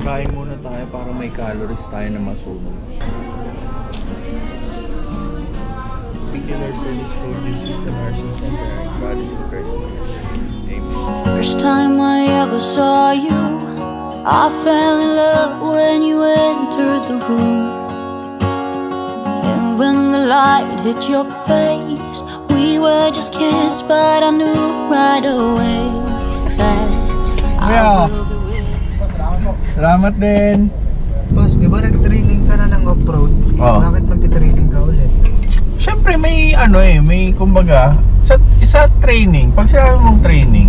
Kain muna tayo para may calories tayo na masunog. Thank you Lord for this food. Jesus and our sins and for our bodies in Christ. Amen. First time I ever saw you, I fell in love when you entered the room. And when the light hit your face, we were just kids, but I knew right away that I will be with. Salamat din. Boss, di ba nag-training ka na ng off-road? Oo. Bakit magti-training ka ulit? Siyempre may may kumbaga sa training, pag sinabi mong training,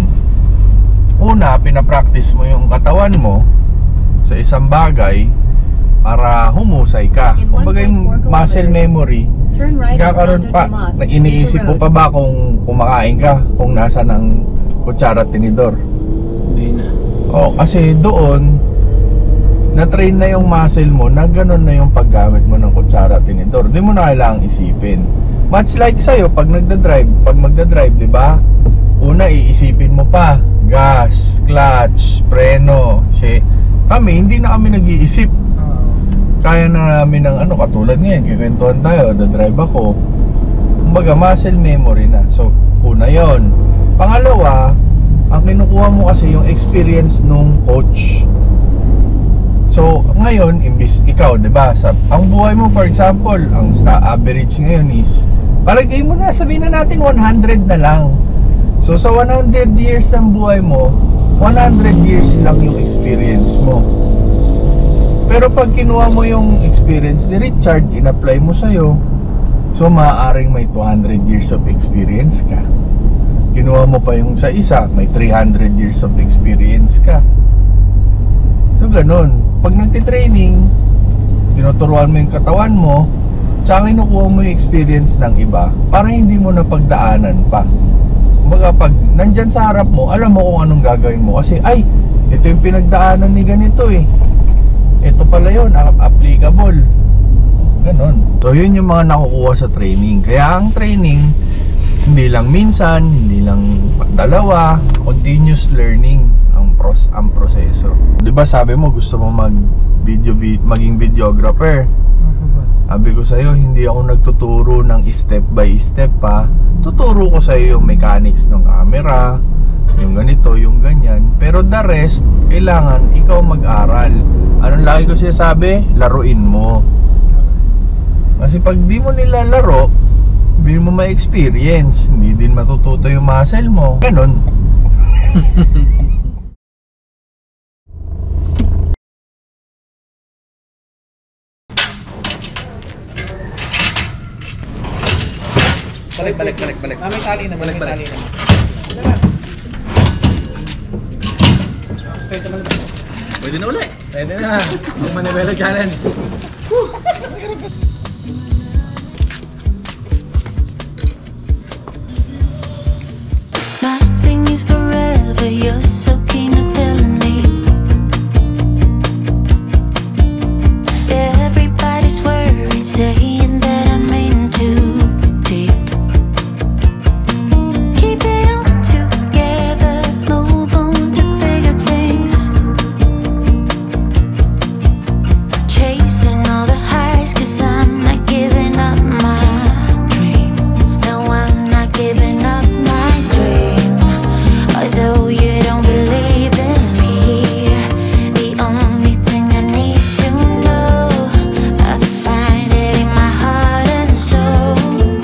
una pinapractice mo yung katawan mo sa isang bagay para humusay ka. Kumbaga yung muscle memory, kakaroon pa na iniisip mo pa ba kung kumakain ka, kung nasa ng kutsara at tinidor. Hindi na. Kasi doon na-train na yung muscle mo na gano'n na yung paggamit mo ng kutsara at tinidor. Hindi mo na kailangang isipin. Much like sa'yo, pag magdadrive, di ba? Una, iisipin mo pa. Gas, clutch, preno, Kami, hindi na kami nag-iisip. Kaya na namin ng katulad ngayon, kikwentuhan tayo, dadrive ako. Kumbaga, muscle memory na. So, una yon. Pangalawa, ang kinukuha mo kasi yung experience nung coach. So, ngayon, imbis ikaw, 'di ba? Ang buhay mo, for example, ang average ngayon is palagay mo na, sabihin na natin 100 na lang. So, sa 100 years ng buhay mo, 100 years lang yung experience mo. Pero pag kinuha mo yung experience ni Richard, in-apply mo sa'yo, so maaaring may 200 years of experience ka. Kinuha mo pa yung sa isa, may 300 years of experience ka. So, ganun. Pag nagtitraining, tinuturuan mo yung katawan mo, tsaka kinukuha mo yung experience ng iba para hindi mo napagdaanan pa. Kumbaga, pag nandyan sa harap mo, alam mo kung anong gagawin mo. Kasi, ay, ito yung pinagdaanan ni ganito eh. Ito pala yun, applicable. Ganon. So, yun yung mga nakukuha sa training. Kaya ang training, hindi lang minsan, hindi lang dalawa, continuous learning ang proseso. 'Di ba sabi mo gusto mo maging videographer? Sabi ko sa iyo, hindi ako nagtuturo ng step by step pa. Tuturo ko sa iyo yung mechanics ng camera, yung ganito, yung ganyan. Pero the rest, kailangan ikaw mag-aral. Anong lagi ko sinasabi? Laruin mo. Kasi pag di mo nilalaro, hindi mo ma-experience, hindi din matututo yung muscle mo. Ganon. Balik. May tali na, may tali na. Pwede na ulit. Pwede na. Yung Manuela Challenge. Nothing is forever, you're so keen on telling me. Everybody's worried, saying that I'm in too deep. Keep it all together, move on to bigger things. Chasing all the highs, 'cause I'm not giving up my dream. No, I'm not giving up my dream. Although you don't believe in me, the only thing I need to know, I find it in my heart and soul.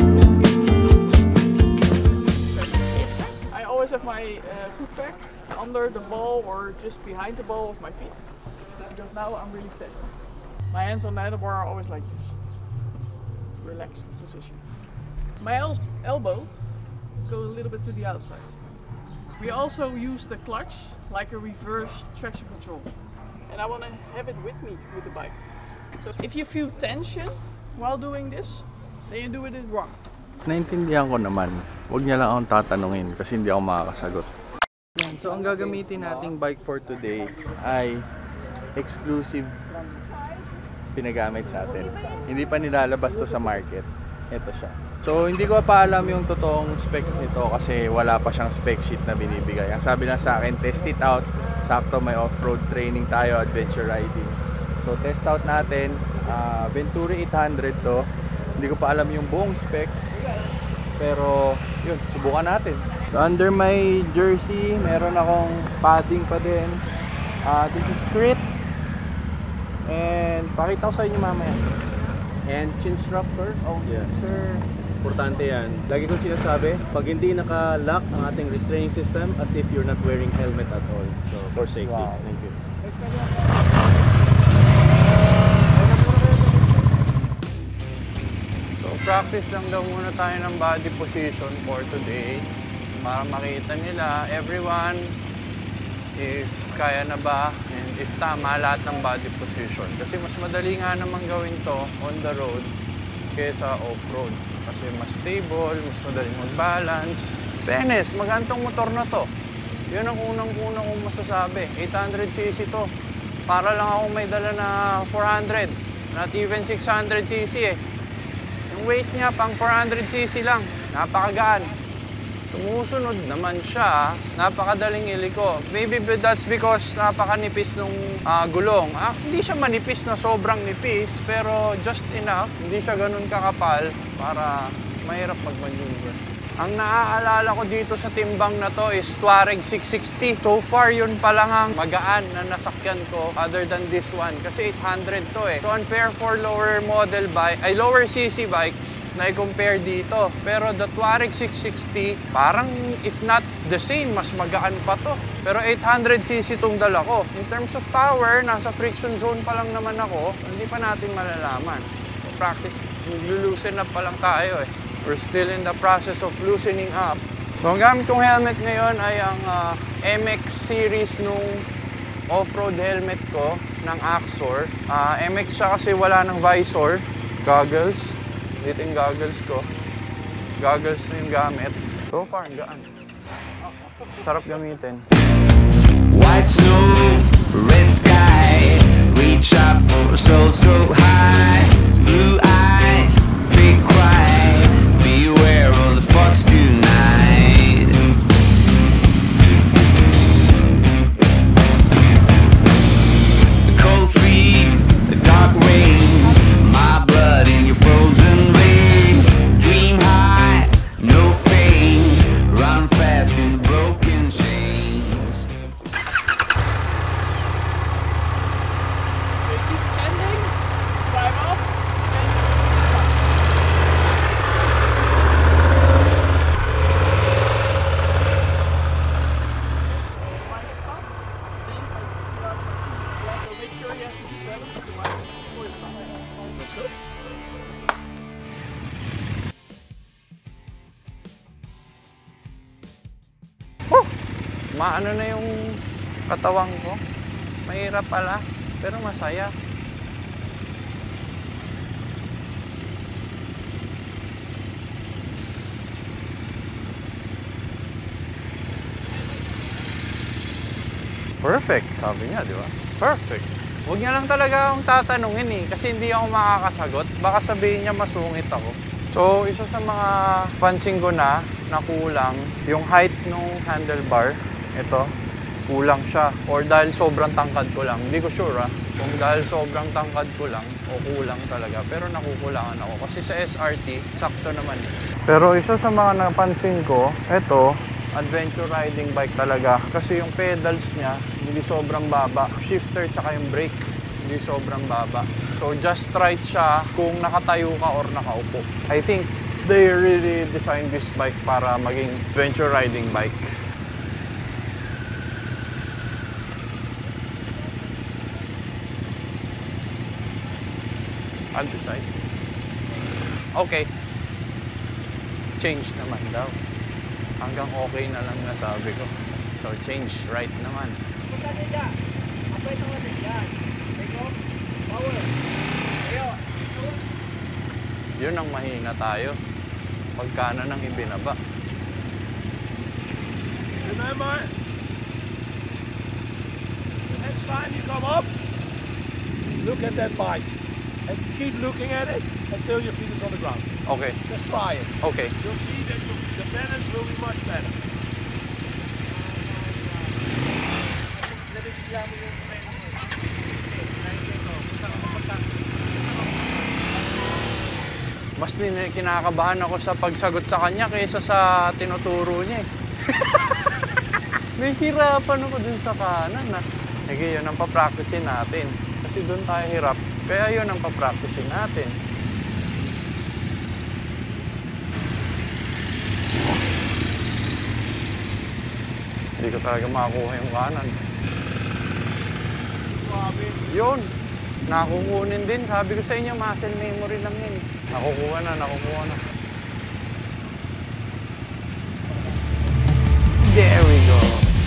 I always have my foot pack under the ball or just behind the ball of my feet, because now I'm really steady. My hands on the handlebar are always like this, relaxed position. My elbow goes a little bit to the outside. We also use the clutch like a reverse traction control, and I want to have it with me with the bike. So if you feel tension while doing this, then you do it wrong. Naintindihan ko naman. Huwag niya lang akong tatanungin kasi hindi ako makakasagot. So ang gagamitin nating bike for today ay exclusive pinagamit sa atin. Hindi pa nilalabas to sa market. Ito siya. So hindi ko pa alam yung totoong specs nito kasi wala pa siyang spec sheet na binibigay. Ang sabi lang sa akin, test it out. Sakto may off-road training tayo, adventure riding. So test out natin. Venturi 800 to. Hindi ko pa alam yung buong specs. Pero yun, subukan natin. So under my jersey, meron akong padding pa din. This is Crit. And pakita ko sa inyo mamaya. And chin strap first. Oh Yes. sir. Importante yan. Lagi ko sinasabi, pag hindi naka-lock ang ating restraining system, as if you're not wearing helmet at all. So, for safety. Wow. Thank you. So practice lang daw muna tayo ng body position for today para makita nila everyone if kaya na ba and if tama lahat ng body position. Kasi mas madali nga naman gawin to on the road kaysa off-road. Kasi mas stable, mas madaling mag-balance. Fairness, magantong motor na to. Yun ang unang-unang kong masasabi. 800cc to. Para lang ako may dala na 400. Not even 600cc eh. Yung weight niya pang 400cc lang. Napakagaan. Sumusunod naman siya. Napakadaling iliko. Maybe that's because napakanipis nung gulong. Hindi siya manipis na sobrang nipis, pero just enough. Hindi siya ganun kakapal para mahirap mag-maneuver. Ang naaalala ko dito sa timbang na to is Touareg 660. So far, yun pa lang ang magaan na nasakyan ko other than this one. Kasi 800 to eh. So unfair for lower model bike, ay lower CC bikes na i-compare dito. Pero the Touareg 660, parang if not the same, mas magaan pa to. Pero 800cc itong dala ko. In terms of power, nasa friction zone pa lang naman ako. Hindi pa natin malalaman. Practice, lulusen up pa lang tayo eh. We're still in the process of loosening up. So ang gamit kong helmet ngayon ay ang MX series nung off-road helmet ko ng Axor. MX siya kasi wala ng visor. Goggles. Dito yung goggles ko. Goggles na yung gamit. So far, gaan. Sarap gamitin. White snow, red sky, reach up for so high. Blue eyes, fake cry, beware of the fox tonight. The cold feet, the dark rain, my blood in your frozen veins. Dream high, no pain, run fast in the broken chains. They keep standing, drive up, and so make sure you have to keep balance with the bike before you stop. Let's go. Maano na yung katawang ko. Mahirap pala, pero masaya. Perfect, sabi niya, di ba? Perfect. Huwag niya lang talaga akong tatanungin eh, kasi hindi ako makakasagot. Baka sabihin niya masungit ako. So, isa sa mga pansin ko na kulang, yung height ng handlebar, ito, kulang siya. Or dahil sobrang tangkad ko lang. Hindi ko sure kung dahil sobrang tangkad ko lang o kulang talaga. Pero nakukulangan ako. Kasi sa SRT, sakto naman eh. Pero isa sa mga napansin ko, ito, adventure riding bike talaga. Kasi yung pedals niya, hindi sobrang baba. Shifter tsaka yung brake, hindi sobrang baba. So just right siya kung nakatayo ka or nakaupo. I think they really designed this bike para maging adventure riding bike. I'll decide. Okay. Change naman daw. Hanggang okay na lang nasabi ko. So change right naman. Yun ang mahina tayo. Pagkana nang ibinaba. Remember, the next time you come up, look at that bike and keep looking at it until your feet is on the ground. Okay. Just try it. Okay. You'll see that the balance will be much better. Mas kinakabahan ako sa pagsagot sa kanya kaysa sa tinuturo niya eh. May hirapan ako dun sa kanan na. Sige, yun ang papracticein natin. Kasi dun tayo hirap, kaya yun ang papracticein natin. Hindi ko talaga makakuha yung kanan. Yun, nakukunin din. Sabi ko sa inyo, muscle memory lang yun. Nakukuha na, nakukuha na. There we go.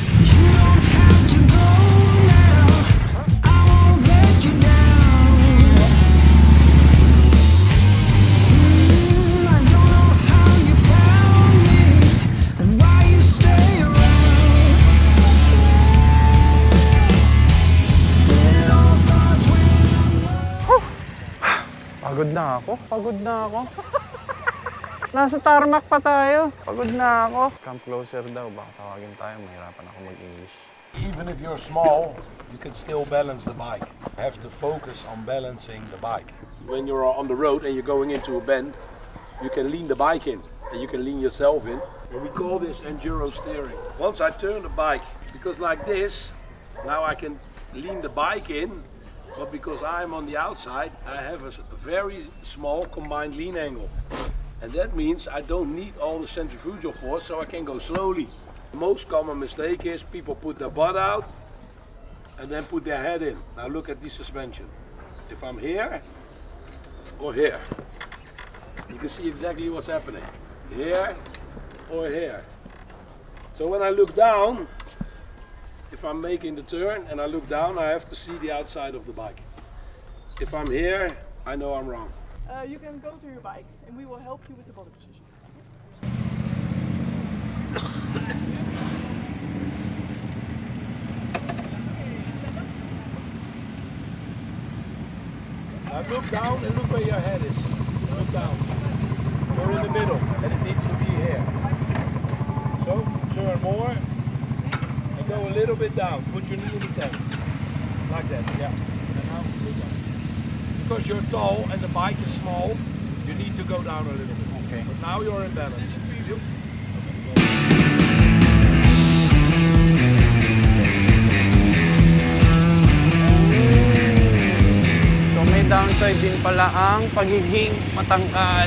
Pagod na ako. Pagod na ako. Nasa tarmac pa tayo. Pagod na ako. Come closer daw. Baka tawagin tayo. Mahirapan ako mag-English. Even if you're small, you can still balance the bike. You have to focus on balancing the bike. When you're on the road and you're going into a bend, you can lean the bike in and you can lean yourself in. And we call this enduro steering. Once I turn the bike, because like this, now I can lean the bike in, but because I'm on the outside, I have a very small combined lean angle. And that means I don't need all the centrifugal force, so I can go slowly. The most common mistake is people put their butt out and then put their head in. Now look at the suspension. If I'm here or here, you can see exactly what's happening. Here or here. So when I look down, if I'm making the turn and I look down, I have to see the outside of the bike. If I'm here, I know I'm wrong. You can go to your bike and we will help you with the body position. Now look down and look where your head is. Look down. You're in the middle and it needs to be here. So turn more and go a little bit down. Put your knee in the tank. Like that, yeah. And now look down. Because you're tall and the bike is small, you need to go down a little bit. Okay. But now you're in balance. Yep. So may downside din pala ang pagiging matangkad.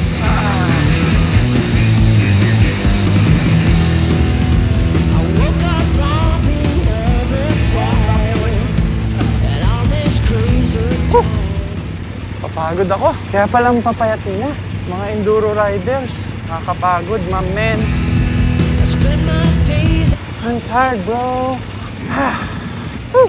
Papagod ako. Kaya palang papayat mo. Mga enduro riders. Nakakapagod, my man. I'm tired, bro. Whew.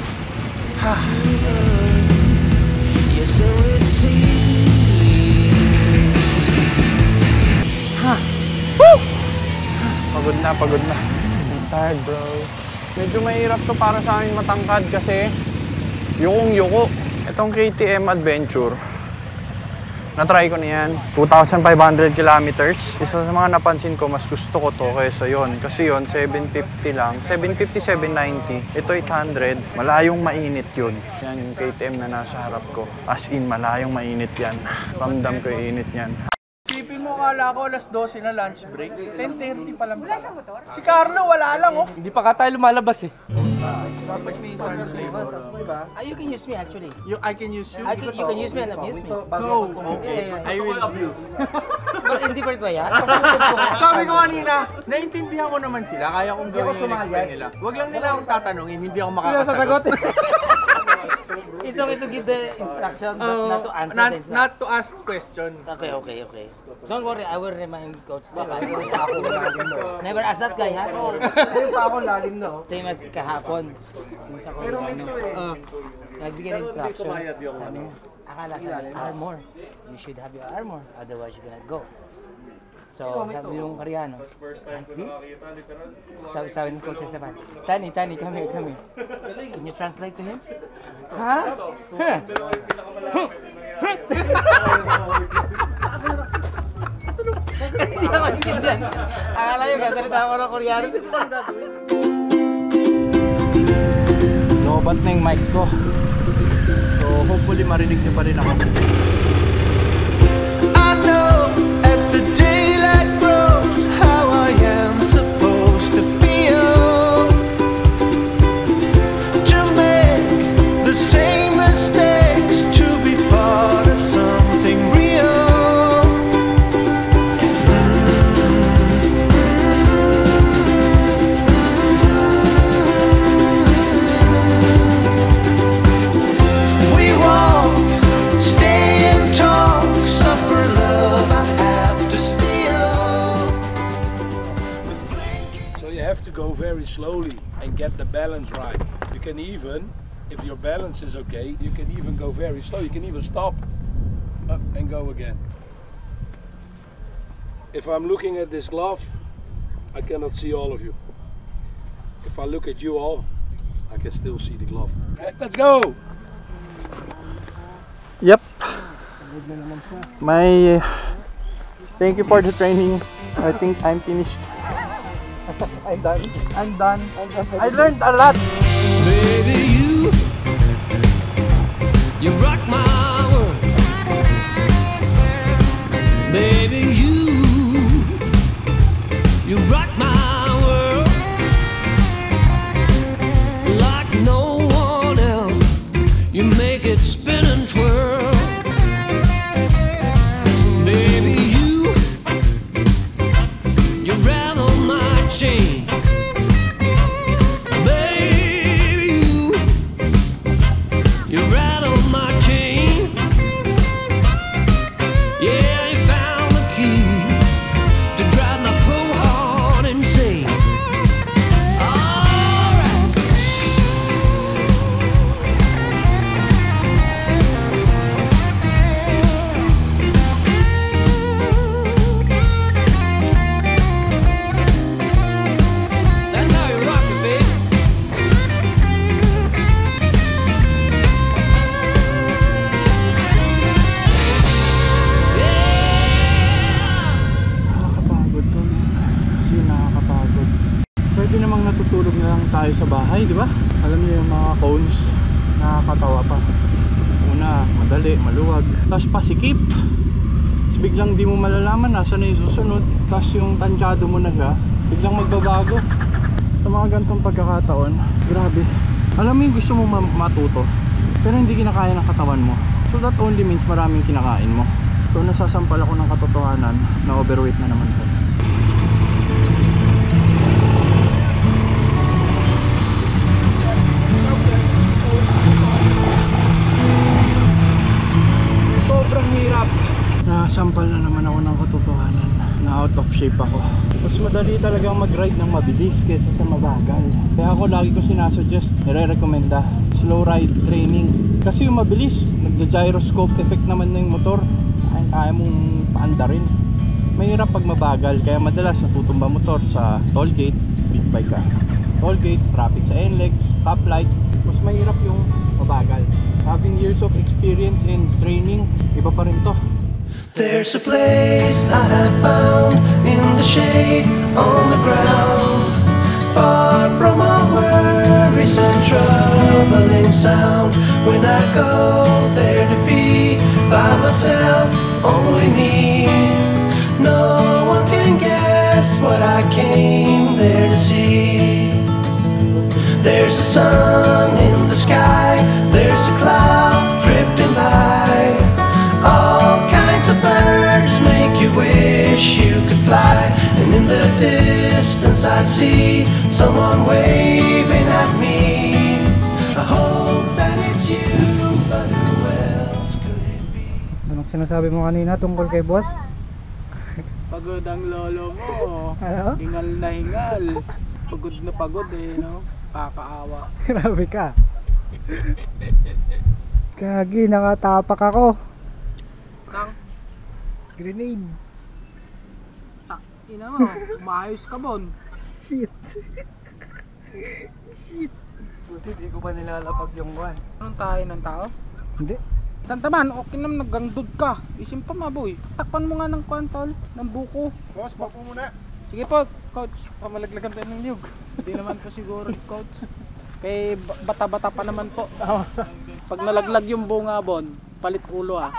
Woo! Pagod na, pagod na. I'm tired, bro. Medyo mahirap to para sa akin matangkad kasi yukong-yuko. Itong KTM Adventure, na-try ko na yan. 2,500 kilometers. Isa sa mga napansin ko, mas gusto ko to kaysa yon. Kasi yon 750 lang. 750, 790. Ito 800. Malayong mainit yun. Yan yung KTM na nasa harap ko. As in, malayong mainit yan. Ramdam ko yung init yan. Isipin mo, kala ko alas 12 na lunch break. 10:30 pa lang. Wala siyang motor? Si Carlo, wala lang oh. Hindi pa ka tayo lumalabas eh. Dapat may translator. You can use me actually. I can use you? You can use me and abuse me. No, okay. I will abuse. But in different way, ha? Sabi ko kanina, naintindihan ko naman sila. Kaya kong gawin yung explain nila. Huwag lang nila akong tatanungin, hindi ako makakasagot. It's okay to give the instruction, but not to answer the instruction. Not to ask question. Okay. Don't worry, I will remind Coach that never ask that guy, ha? Same as kahapon. Yung sa Corazano. Nagbigay ng instruction. Sabi niya, akala sa armor. You should have your armor, otherwise you're gonna go. So, sabi yung Koreano, like this? Sabi ng Coach Esteban, Tani, come here. Can you translate to him? Ha? Hindi ako intindihan. Akala nyo gasalita ako ng Koreano. Lobat na yung mic ko. So hopefully marinig nyo pa rin ako. I know as the daylight grows how I am supposed to feel, to make the same mistakes, to be part of something real. We walk, stay and talk, suffer love I have to steal. So you have to go very slowly and get the balance right. You can even, if your balance is okay, you can even go very slow. You can even stop, up and go again. If I'm looking at this glove, I cannot see all of you. If I look at you all, I can still see the glove. Okay, let's go! Yep. Thank you for the training. I think I'm finished. I'm done. I learned a lot. Baby, you rock my world. Baby, you rock my world like no one else. You make it spin and twirl. Baby, you rattle my chain. Baby, you rattle my chain. Yeah, you found the key to drive my poor heart insane. Alright. That's how you rock it, baby. Nakakapagod to. Kasi nakakapagod. Pwede namang natutulog na lang tayo sa bahay, di ba? Alam niyo yung mga cones, nakakatawa pa. Una, madali, maluwag. Tapos pasikip. Tapos biglang di mo malalaman nasa na yung susunod. Tapos yung tansyado mo na siya, biglang magbabago. Sa mga ganitong pagkakataon, grabe. Alam mo yung gusto mo matuto, pero hindi kinakaya ng katawan mo. So that only means maraming kinakain mo. So nasasampal ako ng katotohanan na overweight na naman ko. Sobrang hirap. Nasampal na naman ako ng katotohanan na out of shape ako. Mas madali talagang mag-ride ng mabilis kaysa sa mabagal. Kaya ako lagi ko sinasuggest, nire-recommenda slow ride training. Kasi yung mabilis, nagja-gyroscope effect naman na yung motor. Kaya mong paandarin. Mahirap pag mabagal, kaya madalas natutumba motor sa toll gate, big bike ka. Toll gate, traffic sa NLEX, stoplight. Mas mahirap yung mabagal. Having years of experience in training, iba pa rin to. There's a place I have found in the shade on the ground, far from all worries and troubling sound. When I go there to be by myself, only me. No one can guess what I came there to see. There's a sun in the sky, there's a cloud drifting by. All kinds of birds make you wish you could fly. And in the distance I see someone waving at me. I hope that it's you, but who else could it be? Anong sinasabi mo kanina tungkol kay boss? Pagod ang lolo mo. Ano? Hingal na hingal. Pagod na pagod eh, no? Kakaawa. Grabe ka. Kagi, nakatapak ako. Nang, Grenade. ina mo, maayos ka bon. Shit. Shit. Buti di ko pa nilalapag yung buwan. Anong tayo ng tao? Hindi. Tantaman, okay naman naggandod ka. Isim pa maboy. Takpan mo nga ng kwantol, ng buko. Boss, bako muna. Sige po, coach. Pamalaglagan tayo ng niyog. Hindi naman po siguro, coach. Kay bata-bata pa naman po. Pag nalaglag yung bunga bon, palit ulo ah.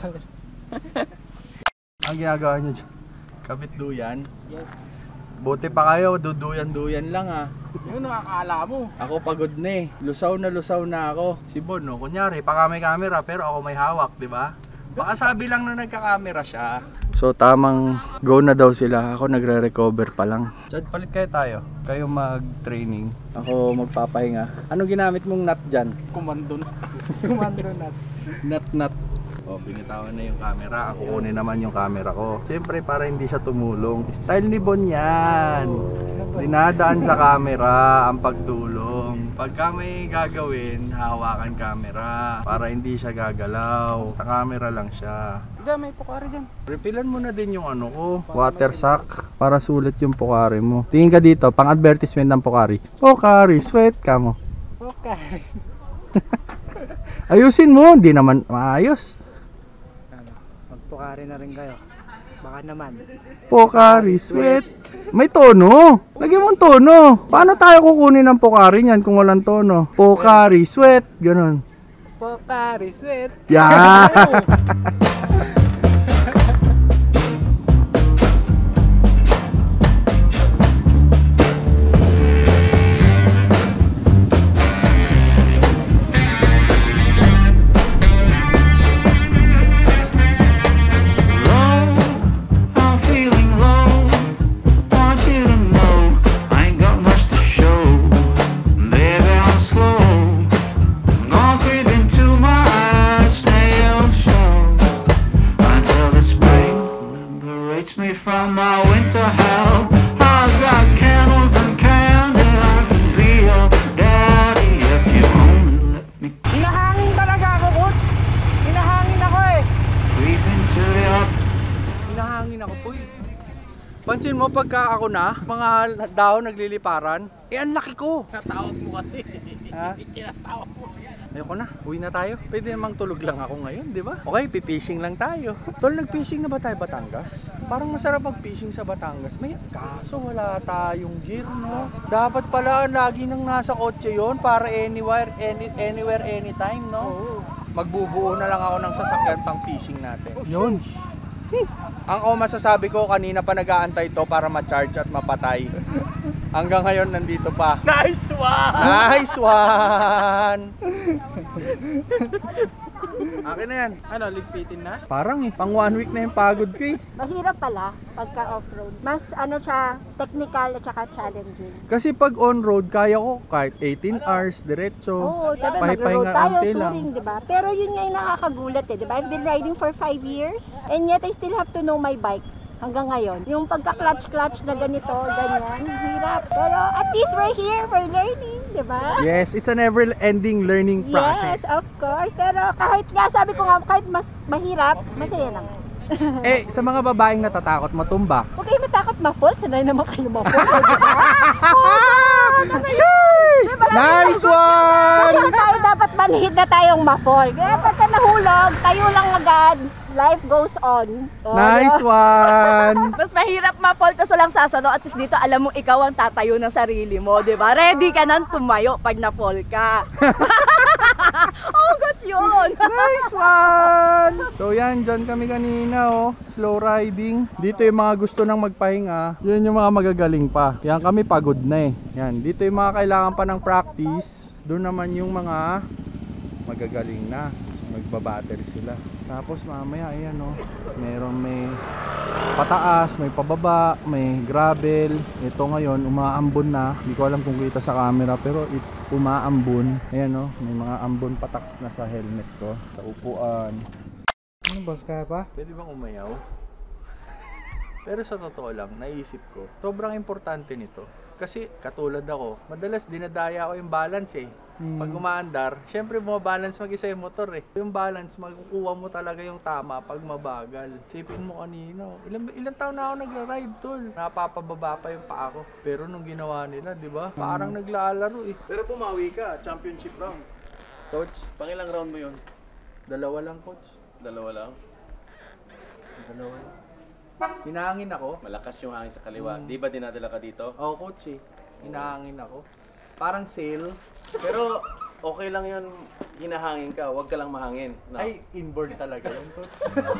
Ang ginagawa nyo dyan, kapit duyan. Yes. Buti pa kayo, duduyan-duyan lang ha. Yun ang akala mo. Ako pagod na eh. Lusaw na ako. Si Bon, no? Kunyari, baka may camera pero ako may hawak, di ba? Baka sabi lang na nagka-camera siya. So tamang go na daw sila. Ako nagre-recover pa lang. Chad, palit kayo tayo. Kayo mag-training. Ako magpapahinga. Anong ginamit mong nut dyan? Komando na. Kumandro na. Nut. O, binitawan na yung camera. Ako kunin naman yung camera ko. Siyempre para hindi siya tumulong. Style ni Bon yan. Dinadaan sa camera ang pagtulong. Pagka may gagawin, hawakan camera. Para hindi siya gagalaw. Sa camera lang siya. Hindi, may pukari dyan. Refillan mo na din yung ano ko. Water sack. Para sulit yung Pocari mo. Tingin ka dito, pang advertisement ng Pocari. Pocari, sweat ka mo. Okay. Ayusin mo, hindi naman maayos. Magpukari na rin kayo. Baka naman. Pocari sweat. May tono. Lagyan mo ang tono. Paano tayo kukunin ng Pocari niyan kung walang tono? Pocari sweat. Ganon. Pocari sweat. Yeah. I'm feeling low. Want you to know I ain't got much to show. Baby, I'm slow. Gonna creep into my eyes, stay on show until the spring liberates me from my winter hell. I've got candles and candy. I can be your daddy if you only let me Hinahangin talaga ako, Kut. Hinahangin ako eh. creep into your. Hinahangin ako po eh. Pansin mo pagka ako na, mga daon nagliliparan, eh ang laki ko. Natawag mo kasi. Ha? Tinatawag mo. Ayoko na, uwi na tayo. Pwede namang tulog lang ako ngayon, di ba? Okay, pipishing lang tayo. Tol, nag-fishing na ba tayo Batangas? Parang masarap mag-fishing sa Batangas. May kaso wala tayong gear, no? Dapat pala lagi nang nasa kotse yon para anywhere, anytime, no? Magbubuo na lang ako ng sasakyan pang fishing natin. Yun. Ang masasabi ko, kanina pa nag-aantay to para ma-charge at mapatay. Hanggang ngayon nandito pa. Nice one! Nice one! Akin na yan. Ano, ligpitin na? Parang pang 1 week na yung pagod ko eh. Mahirap pala pagka off-road. Mas ano siya, technical at saka challenging. Kasi pag on-road, kaya ko kahit 18 hours, diretso. Oo, diba Pahipahinga mag-road tayo, ante lang. touring, diba? Pero yun nga yung nakakagulat eh, diba? I've been riding for 5 years and yet I still have to know my bike. Hanggang ngayon, yung pagka-clutch-clutch na ganito, ganyan, hirap. Pero at least we're here, we're learning, di ba? Yes, it's a never-ending learning process. Yes, of course. Pero kahit nga, sabi ko nga, kahit mas mahirap, masaya naman. Eh, sa mga babaeng natatakot matumba. Huwag kayo matakot ma-fall, sanay naman kayo ma-fall. Diba? Nice one! Kaya tayo dapat manhid na tayong ma-fall. Kaya pagka nahulog, tayo lang agad. Life goes on. Nice one! Mas mahirap ma-fall tas walang sasano, at least dito alam mo ikaw ang tatayo ng sarili mo, di ba? Ready ka nang tumayo pag na-fall ka. Oh, got yun! Nice one! So yan, dyan kami kanina oh. Slow riding. Dito yung mga gusto nang magpahinga. Yan yung mga magagaling pa. Yan kami pagod na eh. Yan, dito yung mga kailangan pa ng practice. Doon naman yung mga magagaling na. Magbabattery sila. Tapos mamaya ayan oh, may pataas, may pababa, may gravel. Ito ngayon umaambon na. Hindi ko alam kung kita sa camera pero it's umaambon. Ayan oh, may mga ambon pataks na sa helmet ko, sa upuan. Ano boss, kaya pa? Pwede bang umayaw? Pero sa totoo lang, naisip ko, sobrang importante nito. Kasi katulad ako, madalas dinadaya ko yung balance eh. Pag umaandar, syempre bumabalance mag-isa yung motor eh. Yung balance, makukuha mo talaga yung tama pag mabagal. Sipin mo kanino, ilang taon na ako nagra-ride tol. Napapababa pa yung paa ko. Pero nung ginawa nila, di ba? Parang naglalaro eh. Pero pumawi ka, championship round. Coach, Pangilang round mo yun? Dalawa lang, coach. Dalawa lang. Dalawa lang. Hinahangin ako. Malakas yung hangin sa kaliwa. Di ba dinadala ka dito? Oo, coach eh. Hinahangin ako. Parang sail. Pero okay lang yun, hinahangin ka, huwag ka lang mahangin. No? Ay, inboard talaga yun, coach.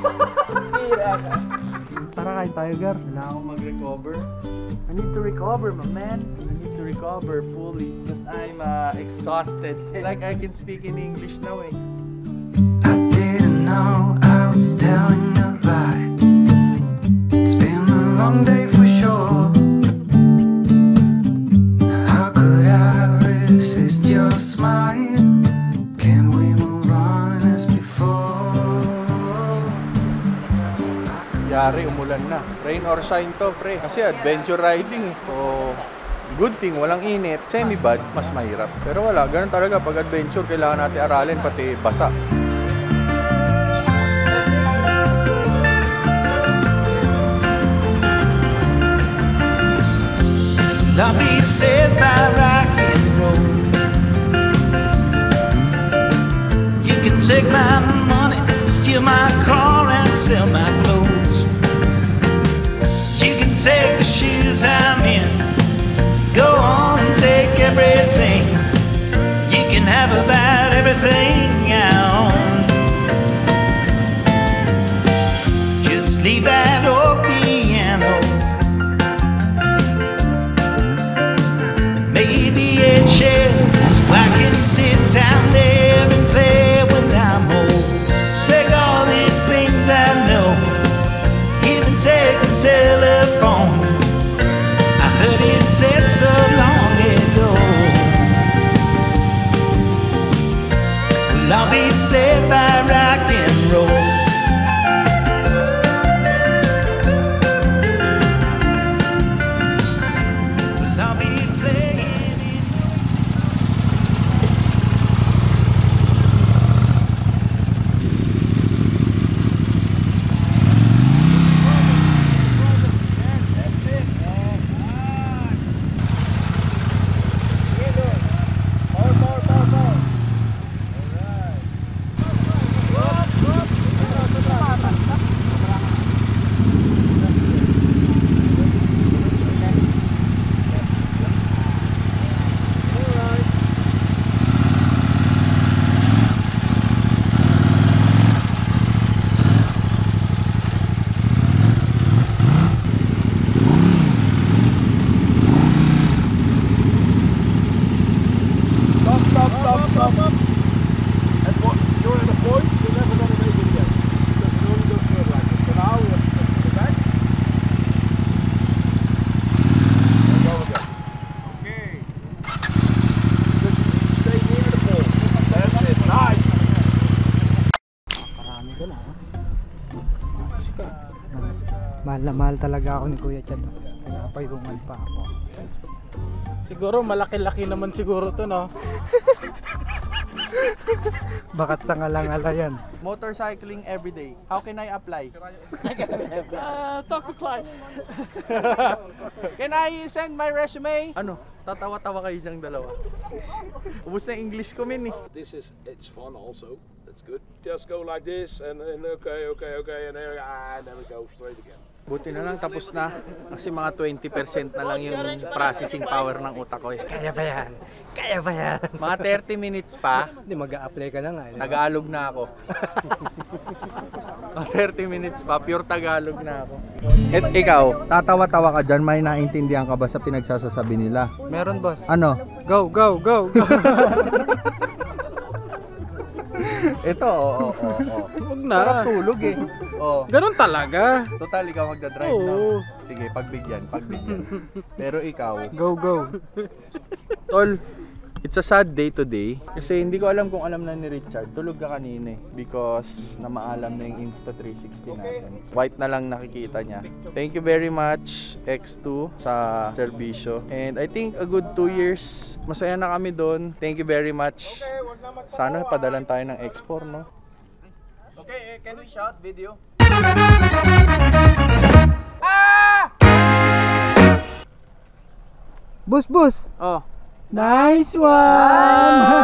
Tara kain tayo, Gar. Kailangan akong mag-recover. I need to recover, my man. I need to recover fully because I'm exhausted. Like I can speak in English now eh. I didn't know I was telling a lie. It's been a long day for sure. How could I resist your smile? Can we move on as before? Yari, umulan na. Rain or shine to, pre. Kasi adventure riding eh. So, good thing, walang init. Semi-bad, mas mahirap. Pero wala, ganun talaga. Pag adventure, kailangan natin aralin, pati basa. I'll be saved by rock and roll. You can take my money, steal my car and sell my clothes. You can take the shoes I'm in, go on and take everything. You can have about everything I own. Just leave that old piano. Maybe a chair so I can sit down there and play when I'm old. Take all these things I know, even take the telephone. I heard it said so long ago. Well, I'll be saved by rock and roll. Mahal na mahal talaga ako ni Kuya Chad. Pinapayungan pa ako. Siguro malaki-laki naman siguro to, no? Bakat sa ngalangala yan. Motorcycling every day. How can I apply? Talk to Clyde. Can I send my resume? Ano? Tatawa-tawa kayo diyang dalawa. Ubus na English ko min eh. It's fun also. That's good. Just go like this and okay, and then we go straight again. Buti na lang tapos na kasi mga 20% na lang yung processing power ng utak ko eh. Kaya ba yan? Kaya ba yan? Mga 30 minutes pa. Hindi, mag-a-apply ka na nga. Tagalog na ako. 30 minutes pa, pure Tagalog na ako. At ikaw, tatawa-tawa ka dyan, may naintindihan ka ba sa pinagsasasabi nila? Meron, boss. Ano? Go, go, go, go! Ito, oo. Huwag na. Sarap tulog eh. Oh. Ganun talaga. Total, ikaw magdadrive na. Sige, pagbigyan. Pero ikaw, Go, go. tol, it's a sad day today. Kasi hindi ko alam kung alam na ni Richard. Tulog ka kanina eh. Because namaalam na yung Insta360 natin. White na lang nakikita niya. Thank you very much, X2, sa serbisyo. And I think a good 2 years. Masaya na kami doon. Thank you very much. Sana padalan tayo ng X4, no? Okay, can we shout video? Boss, boss! Oh. Nice one!